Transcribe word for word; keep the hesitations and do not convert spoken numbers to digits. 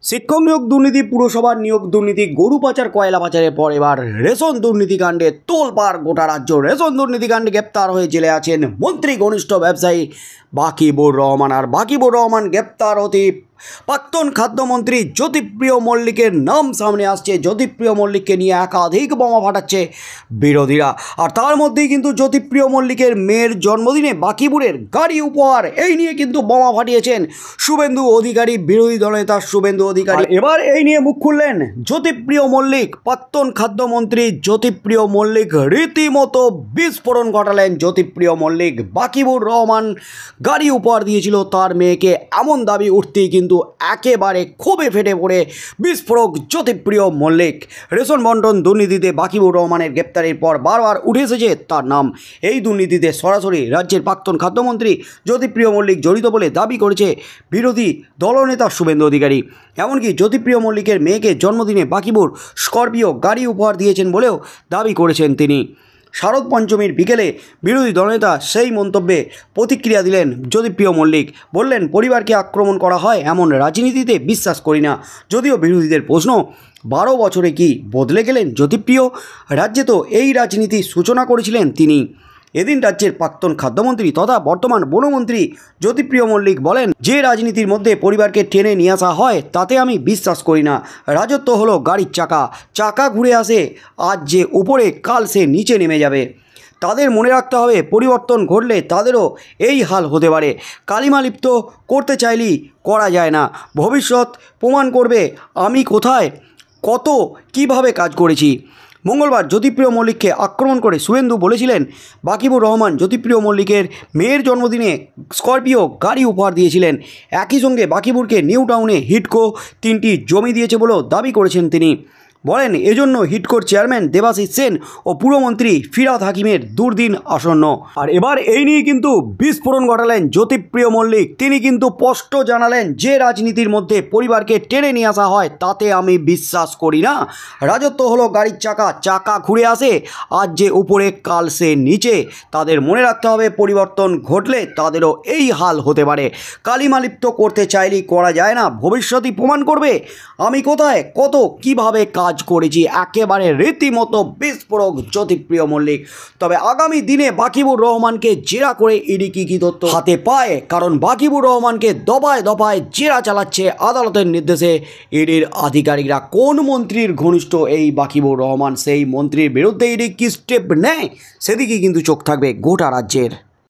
শিক্ষক নিয়োগ দুর্নীতি, পুরসভার নিয়োগ দুর্নীতি, গরু পাচার, কয়লা পাচারের পর এবার রেশন দুর্নীতিকাণ্ডে তোলপাড় গোটা রাজ্য। রেশন দুর্নীতিকাণ্ডে গ্রেপ্তার হয়ে জেলে আছেন মন্ত্রী ঘনিষ্ঠ ব্যবসায়ী বাকিবুর রহমান। আর বাকিবুর রহমান গ্রেপ্তার হতে প্রাক্তন খাদ্যমন্ত্রী জ্যোতিপ্রিয় মল্লিকের নাম সামনে আসছে। জ্যোতিপ্রিয় মল্লিককে নিয়ে একাধিক বোমা ফাটাচ্ছে বিরোধীরা। আর তার মধ্যেই কিন্তু জ্যোতিপ্রিয় মল্লিকের মেয়ের জন্মদিনে বাকিবুরের গাড়ি উপহার, এই নিয়ে কিন্তু বোমা ফাটিয়েছেন শুভেন্দু অধিকারী, বিরোধী দলনেতা শুভেন্দু অধিকারী। এবার এই নিয়ে মুখ খুললেন জ্যোতিপ্রিয় মল্লিক। প্রাক্তন খাদ্যমন্ত্রী জ্যোতিপ্রিয় মল্লিক রীতিমতো বিস্ফোরণ ঘটালেন। জ্যোতিপ্রিয় মল্লিক বাকিবুর রহমান গাড়ি উপহার দিয়েছিল তার মেয়েকে, এমন দাবি উঠতেই কিন্তু একেবারে ক্ষোভে ফেটে পড়ে বিস্ফোরক জ্যোতিপ্রিয় মল্লিক। রেশন বন্টন দুর্নীতিতে বাকিবুর রহমানের গ্রেপ্তারের পর বারবার উঠে এসেছে তার নাম। এই দুর্নীতিতে সরাসরি রাজ্যের প্রাক্তন খাদ্যমন্ত্রী জ্যোতিপ্রিয় মল্লিক জড়িত বলে দাবি করেছে বিরোধী দলনেতা শুভেন্দু অধিকারী। এমনকি জ্যোতিপ্রিয় মল্লিকের মেয়েকে জন্মদিনে বাকিবুর স্করপিও গাড়ি উপহার দিয়েছেন বলেও দাবি করেছেন তিনি। শারদ পঞ্চমীর বিকেলে বিরোধী দলনেতা সেই মন্তব্যে প্রতিক্রিয়া দিলেন জ্যোতিপ্রিয় মল্লিক। বললেন, পরিবারকে আক্রমণ করা হয় এমন রাজনীতিতে বিশ্বাস করি না। যদিও বিরোধীদের প্রশ্ন, বারো বছরে কি বদলে গেলেন জ্যোতিপ্রিয়? রাজ্যে তো এই রাজনীতির সূচনা করেছিলেন তিনি। এদিন রাজ্যের প্রাক্তন খাদ্যমন্ত্রী তথা বর্তমান বনমন্ত্রী জ্যোতিপ্রিয় মল্লিক বলেন, যে রাজনীতির মধ্যে পরিবারকে টেনে নিয়ে আসা হয় তাতে আমি বিশ্বাস করি না। রাজত্ব হলো গাড়ির চাকা, চাকা ঘুরে আসে, আজ যে উপরে কাল সে নিচে নেমে যাবে। তাদের মনে রাখতে হবে, পরিবর্তন ঘটলে তাদেরও এই হাল হতে পারে। কালিমা লিপ্ত করতে চাইলেই করা যায় না। ভবিষ্যৎ প্রমাণ করবে আমি কোথায় কত কিভাবে কাজ করেছি। মঙ্গলবার জ্যোতিপ্রিয় মল্লিককে আক্রমণ করে শুভেন্দু বলেছিলেন, বাকিবুর রহমান জ্যোতিপ্রিয় মল্লিকের মেয়ের জন্মদিনে স্করপিও গাড়ি উপহার দিয়েছিলেন। একই সঙ্গে বাকিবুরকে নিউ টাউনে হিডকো তিনটি জমি দিয়েছে বলেও দাবি করেছেন তিনি। বলেন, এজন্য হিডকোর চেয়ারম্যান দেবাশিস সেন ও পুরমন্ত্রী ফিরহাদ হাকিমের দুর্দিন আসন্ন। আর এবার এই নিয়ে কিন্তু বিস্ফোরণ ঘটালেন জ্যোতিপ্রিয় মল্লিক। তিনি কিন্তু স্পষ্ট জানালেন, যে রাজনীতির মধ্যে পরিবারকে টেনে নিয়ে আসা হয় তাতে আমি বিশ্বাস করি না। রাজত্ব হলো গাড়ির চাকা, চাকা ঘুরে আসে, আজ যে উপরে কাল সে নিচে। তাদের মনে রাখতে হবে, পরিবর্তন ঘটলে তাদেরও এই হাল হতে পারে। কালিমা লিপ্ত করতে চাইলেই করা যায় না। ভবিষ্যৎই প্রমাণ করবে আমি কোথায় কত কিভাবে কাজ করেছি। একেবারে রীতিমতো বিস্ফোরক জ্যোতিপ্রিয় মল্লিক। তবে আগামী দিনে বাকিবুর রহমানকে জেরা করে ইডি কি কি তথ্য হাতে পায়, কারণ বাকিবুর রহমানকে দফায় দফায় জেরা চালাচ্ছে আদালতের নির্দেশে ইডির আধিকারিকরা। কোন মন্ত্রীর ঘনিষ্ঠ এই বাকিবুর রহমান, সেই মন্ত্রীর বিরুদ্ধে ইডি কি স্টেপ নেয় সেদিকে কিন্তু চোখ থাকবে গোটা রাজ্যের।